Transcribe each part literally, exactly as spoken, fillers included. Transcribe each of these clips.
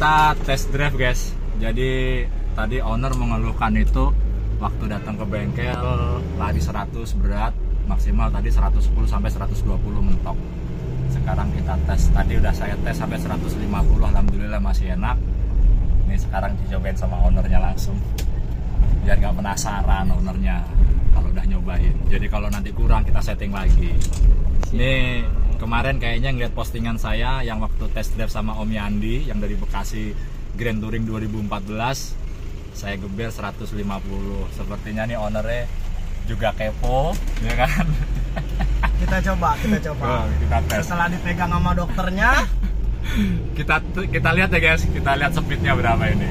kita test drive guys. Jadi tadi owner mengeluhkan itu waktu datang ke bengkel lari seratus berat, maksimal tadi seratus sepuluh sampai seratus dua puluh mentok. Sekarang kita tes, tadi udah saya tes sampai seratus lima puluh, alhamdulillah masih enak. Ini sekarang dicobain sama ownernya langsung, biar nggak penasaran ownernya kalau udah nyobain. Jadi kalau nanti kurang kita setting lagi. Ini kemarin kayaknya ngeliat postingan saya yang waktu test drive sama Om Yandi yang dari Bekasi Grand Touring dua ribu empat belas, saya geber seratus lima puluh. Sepertinya nih ownernya juga kepo, ya kan? Kita coba, kita coba. Oh, kita tes. Setelah dipegang sama dokternya, kita kita lihat ya guys, kita lihat speednya berapa ini.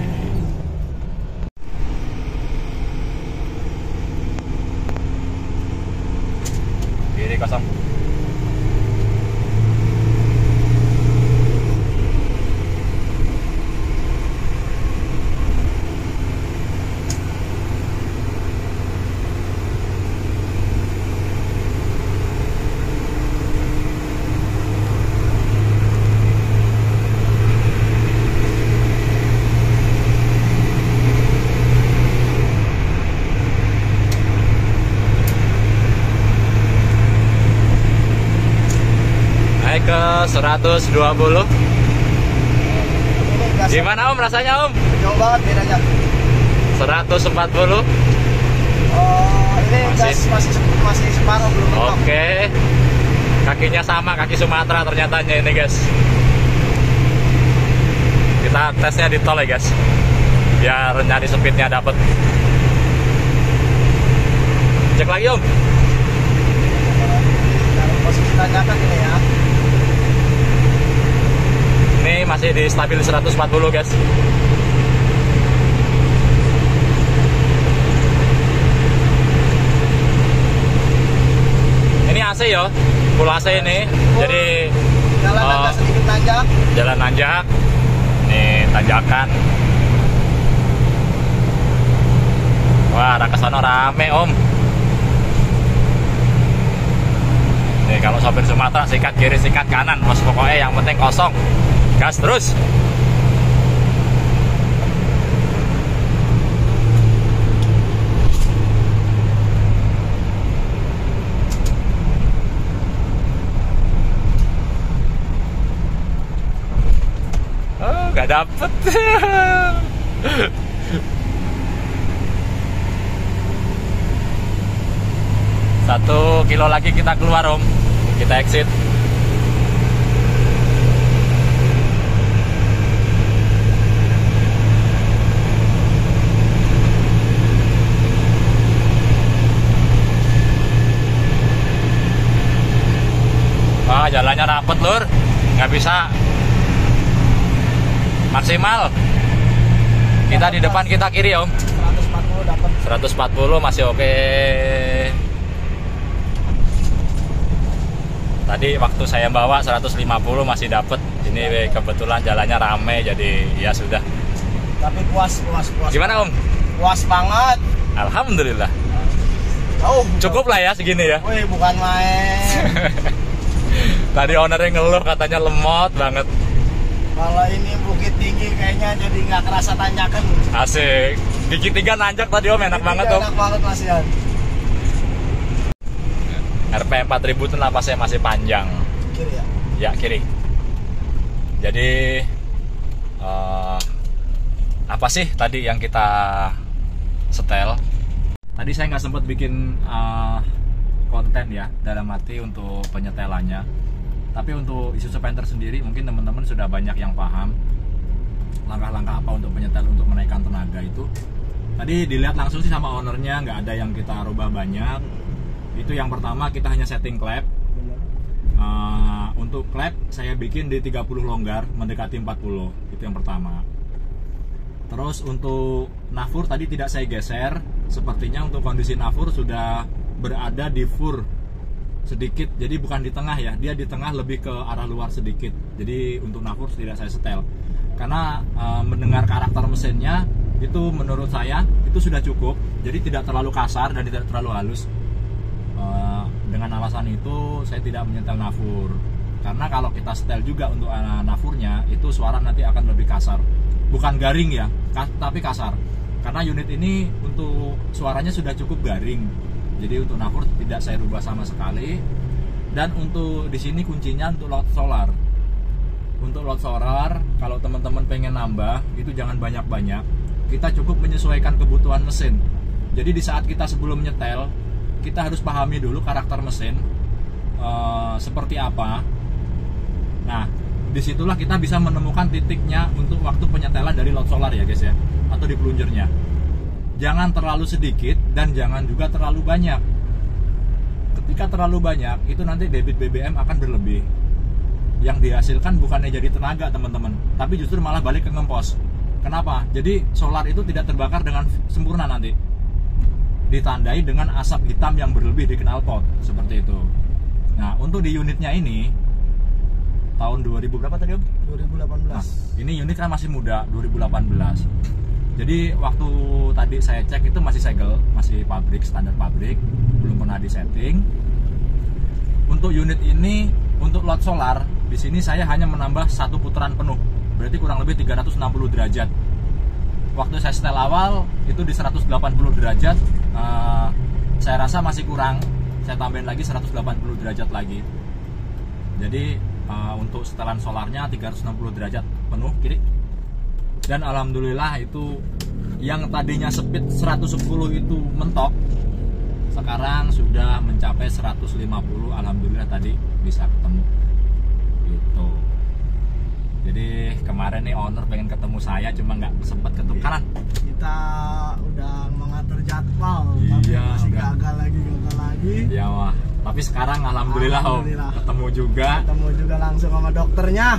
Kiri kosong. Ke seratus dua puluh. Gimana Om rasanya Om? jauh banget bedanya. seratus empat puluh. Oh, ini masih gas masih masih separuh belum mentok. Oke. Kakinya sama, kaki Sumatera ternyatanya ini guys. Kita tesnya di tol ya guys, biar nyari speednya dapet. Cek lagi Om. Posisi tanjakan ini ya. Ini masih di stabil seratus empat puluh guys. Ini A C ya, full A C ini. Full. Jadi Jalan uh, nanjak sedikit nanjak. Jalan nanjak. Nih tanjakan. Wah, arah kesana rame Om. Nih kalau sopir Sumatera sikat kiri sikat kanan, mas pokoknya yang penting kosong. Gas terus. Oh, gak dapet. Satu kilo lagi kita keluar Om. Kita exit. Wah, jalannya rapet lur, nggak bisa maksimal. Kita di depan, kita kiri Om. seratus empat puluh dapat. seratus empat puluh masih oke. Tadi waktu saya bawa seratus lima puluh masih dapet. Ini kebetulan jalannya rame, jadi ya sudah. Tapi puas, puas, puas. Gimana Om? Puas banget. Alhamdulillah. Oh, Cukup lah ya segini ya. wih, bukan main. Tadi ownernya ngeluh katanya lemot banget. Kalau ini bukit tinggi kayaknya jadi nggak kerasa tanjakan. Asik. Gigi tiga nanjak tadi Om, enak banget Om. Enak banget Mas Yan. R P empat ribu itu napasnya masih panjang. Kiri ya? Ya kiri. Jadi uh, apa sih tadi yang kita setel? Tadi saya nggak sempat bikin uh, konten ya dalam arti untuk penyetelannya. Tapi untuk Isuzu Panther sendiri mungkin teman-teman sudah banyak yang paham langkah-langkah apa untuk penyetel untuk menaikkan tenaga itu. Tadi dilihat langsung sih sama ownernya, nggak ada yang kita rubah banyak. Itu yang pertama, kita hanya setting klep. Uh, untuk klep saya bikin di tiga puluh longgar mendekati empat puluh, itu yang pertama. Terus untuk nafur tadi tidak saya geser, sepertinya untuk kondisi nafur sudah berada di fur sedikit, jadi bukan di tengah ya, dia di tengah lebih ke arah luar sedikit. Jadi untuk nafur tidak saya setel karena uh, mendengar karakter mesinnya itu menurut saya itu sudah cukup, jadi tidak terlalu kasar dan tidak terlalu halus. Uh, dengan alasan itu saya tidak menyetel nafur, karena kalau kita setel juga untuk uh, nafurnya itu suara nanti akan lebih kasar bukan garing ya, ka- tapi kasar. Karena unit ini untuk suaranya sudah cukup garing. Jadi untuk nafur tidak saya rubah sama sekali. Dan untuk di sini kuncinya untuk load solar. Untuk load solar, kalau teman-teman pengen nambah, itu jangan banyak-banyak. Kita cukup menyesuaikan kebutuhan mesin. Jadi di saat kita sebelum nyetel, kita harus pahami dulu karakter mesin uh, seperti apa. Nah, disitulah kita bisa menemukan titiknya untuk waktu penyetelan dari load solar ya guys ya, atau di plungernya. Jangan terlalu sedikit dan jangan juga terlalu banyak. Ketika terlalu banyak, itu nanti debit B B M akan berlebih. Yang dihasilkan bukannya jadi tenaga teman-teman, tapi justru malah balik ke ngempos. Kenapa? Jadi solar itu tidak terbakar dengan sempurna nanti. Ditandai dengan asap hitam yang berlebih di knalpot, seperti itu. Nah, untuk di unitnya ini tahun dua ribu berapa tadi Om? dua ribu delapan belas. Nah, ini unit kan masih muda, dua ribu delapan belas. Jadi waktu tadi saya cek itu masih segel, masih pabrik, standar pabrik, belum pernah disetting. Untuk unit ini, untuk load solar, di sini saya hanya menambah satu putaran penuh, berarti kurang lebih tiga ratus enam puluh derajat. Waktu saya setel awal itu di seratus delapan puluh derajat, uh, saya rasa masih kurang. Saya tambahin lagi seratus delapan puluh derajat lagi. Jadi uh, untuk setelan solarnya tiga ratus enam puluh derajat penuh kiri. Dan alhamdulillah itu yang tadinya speed seratus sepuluh itu mentok, sekarang sudah mencapai seratus lima puluh. Alhamdulillah tadi bisa ketemu gitu. Jadi kemarin nih owner pengen ketemu saya, cuma nggak sempet ketemu kanan. Kita udah mengatur jadwal, Iya, tapi masih enggak. gagal lagi, gagal lagi. Ya wah, tapi sekarang alhamdulillah, Alhamdulillah. Om ketemu juga. Ketemu juga langsung sama dokternya.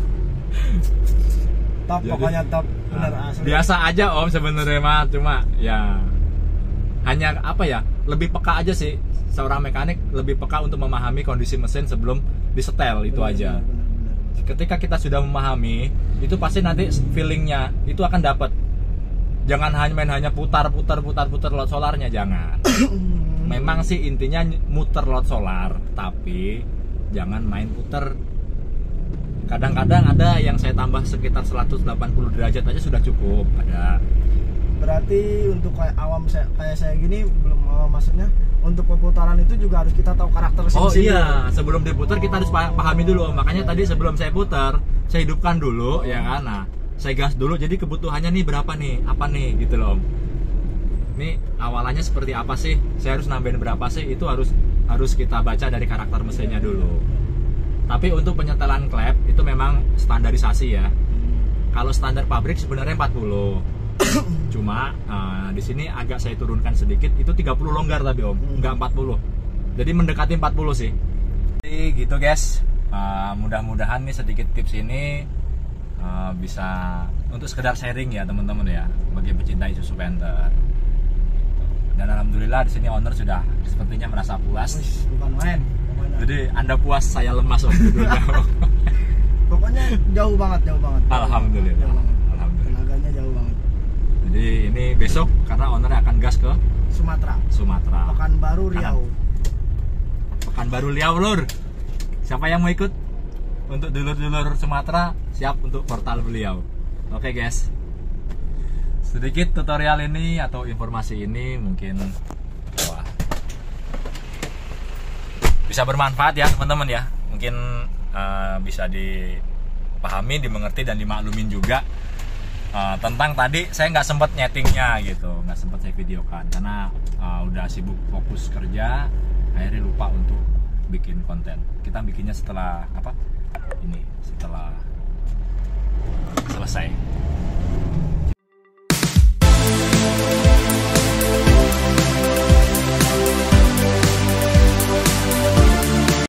Top, Jadi, pokoknya top, bener Nah, asli. biasa aja Om sebenarnya mah, cuma ya hanya apa ya, lebih peka aja sih, seorang mekanik lebih peka untuk memahami kondisi mesin sebelum disetel, itu Bener, aja. bener, bener, bener. Ketika kita sudah memahami, itu pasti nanti feelingnya itu akan dapat. Jangan hanya main hanya putar putar putar putar load solarnya, jangan. Memang sih intinya muter load solar, tapi jangan main puter. Kadang-kadang ada yang saya tambah sekitar seratus delapan puluh derajat aja sudah cukup, ada. Berarti untuk kayak awam saya, kayak saya gini belum awam, maksudnya untuk pemutaran itu juga harus kita tahu karakter mesin. Oh sini. iya, sebelum diputar kita harus pa- pahami dulu. Makanya tadi sebelum saya putar, saya hidupkan dulu, ya kan. Nah, saya gas dulu. Jadi kebutuhannya nih berapa nih? Apa nih gitu loh, Om. Ini awalannya seperti apa sih? Saya harus nambahin berapa sih? Itu harus harus kita baca dari karakter mesinnya dulu. Tapi untuk penyetelan klep itu memang standarisasi ya. Kalau standar pabrik sebenarnya empat puluh. Cuma uh, di sini agak saya turunkan sedikit, itu tiga puluh longgar tapi Om, enggak empat puluh. Jadi mendekati empat puluh sih. Jadi gitu guys. Uh, mudah-mudahan nih sedikit tips ini uh, bisa untuk sekedar sharing ya teman-teman ya, bagi pecinta Isuzu Panther. Dan alhamdulillah di sini owner sudah sepertinya merasa puas. Wih, bukan main. Pokoknya. Jadi Anda puas, saya lemas Om. Pokoknya jauh banget, jauh banget. Alhamdulillah. Jauh banget. Alhamdulillah. Tenaganya jauh banget. Jadi ini besok karena owner akan gas ke Sumatera. Sumatera. Pekanbaru Riau. Pekanbaru Riau lur. Siapa yang mau ikut? Untuk dulur-dulur Sumatera siap untuk portal beliau. Oke guys. Sedikit tutorial ini atau informasi ini mungkin wah, bisa bermanfaat ya teman-teman ya. Mungkin uh, bisa dipahami, dimengerti dan dimaklumin juga. Uh, tentang tadi saya nggak sempat nyetingnya gitu, nggak sempat saya videokan karena uh, udah sibuk fokus kerja, akhirnya lupa untuk bikin konten. Kita bikinnya setelah apa? Ini setelah selesai.